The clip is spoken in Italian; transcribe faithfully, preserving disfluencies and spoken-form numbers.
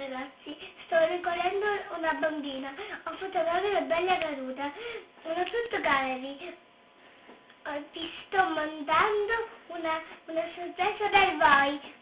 ragazzi, sto ricorrendo una bambina, ho fotografato una bella caduta, una fotogallery, vi sto mandando una, una sorpresa per voi.